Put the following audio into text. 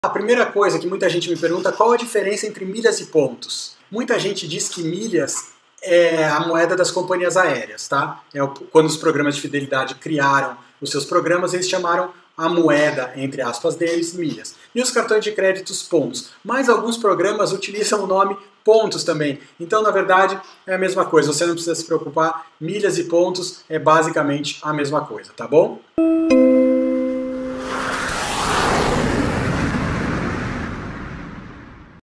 A primeira coisa que muita gente me pergunta, qual a diferença entre milhas e pontos? Muita gente diz que milhas é a moeda das companhias aéreas, tá? Quando os programas de fidelidade criaram os seus programas, eles chamaram a moeda, entre aspas, deles, milhas. E os cartões de créditos, pontos. Mas alguns programas utilizam o nome pontos também. Então, na verdade, é a mesma coisa. Você não precisa se preocupar. Milhas e pontos é basicamente a mesma coisa, tá bom?